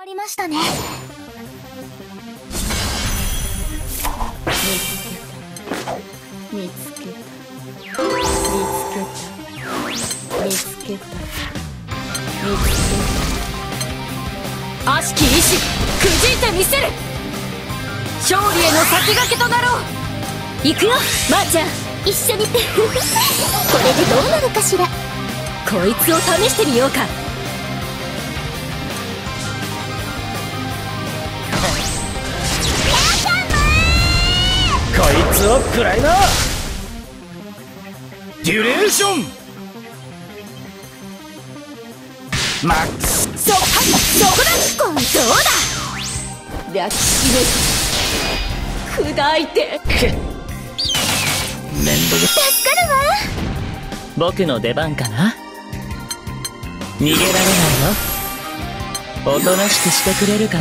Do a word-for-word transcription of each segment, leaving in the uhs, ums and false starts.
わりましたね。 見つけた見つけた見つけた見つけた見つけた。悪しき意志くじいてみせる。勝利への先駆けとなろう。行くよまーちゃん、 一緒にこれでどうなるかしら。 こいつを試してみようか。 こいつを食らいな。デュレーションマックス。 そ、はい、そこだ。今どうだ。抱きしめて砕いて。 面倒助かるわ。 僕の出番かな。逃げられないよ。おとなしくしてくれるかな。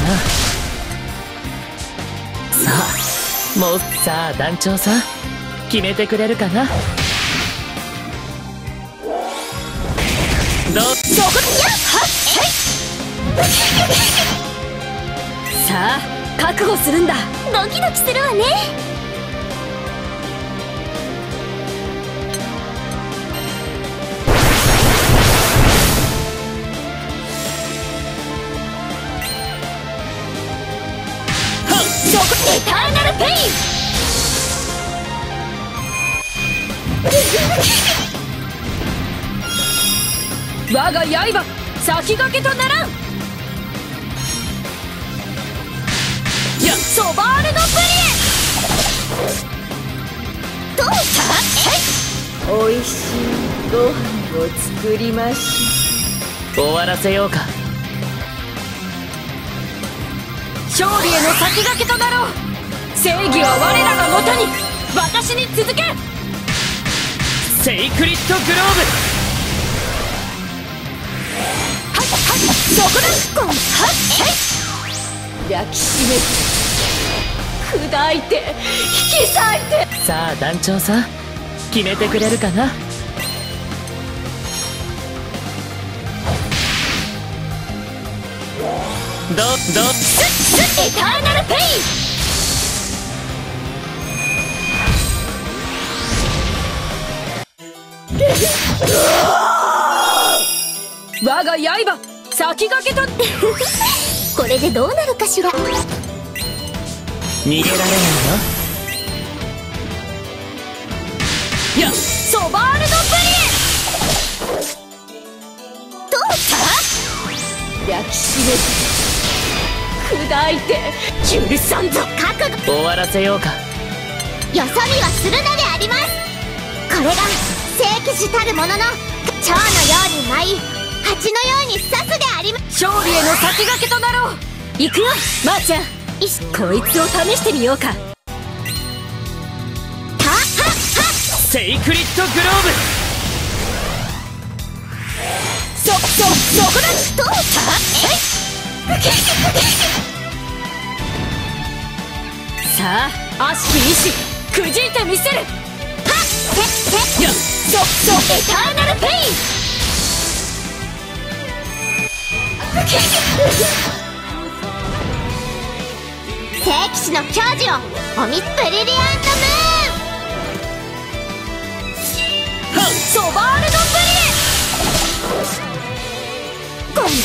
さあもうさあ団長さん決めてくれるかな。どうそこやっはっさあ覚悟するんだ。 ドキドキするわね。 エターナルペイン。我が刃先駆けとならん。いやソバールドプリエ。どうした。おいしいご飯を作りましょ終わらせようか。 う。勝利への先駆けとなろう。正義は我らがもとに。私に続け。 セイクリッドグローブ。 はいはいそこだ。ゴンはい抱きしめて砕いて引き裂いて。 さあ団長さん決めてくれるかな。どどスッスッエターナルペイン。我が刃先駆けとこれでどうなるかしら。 逃げられないよ。 いやソバールドプリエ。どうした。抱きしめて砕いて許さんぞ。 覚悟。 終わらせようか。 よそ見はするのであります。これが聖騎士たるものの蝶のように舞い蜂のように刺すであります。 勝利への先駆けとなろう。行くよまーちゃん、 いしこいつを試してみようか。はっはっはっ。 セイクリッドグローブ。 そそそこだ。どうした。さあ悪しき意志くじいてみせる。はっせせいやそそエターナルペイン。 聖騎士の矜持をおみブリリアントムーン。 ソバールドプリエ。ゴン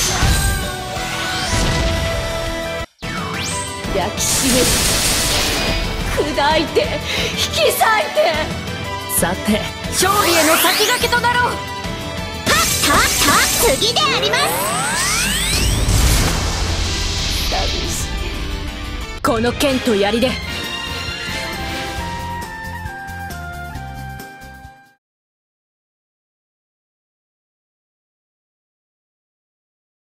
タ抱きしめて砕いて引き裂いて。 さて勝利への先駆けとなろう。 はっはっはっ。次であります。 この剣と槍で